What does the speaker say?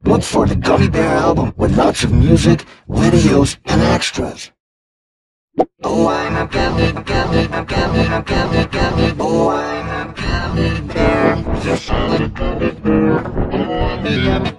Look for the Gummy Bear album with lots of music, videos, and extras. Oh, I'm a gummy, gummy, I'm gummy, I'm gummy, gummy. Oh, I'm a gummy bear. Yes, I'm a gummy bear. Oh, I'm a gummy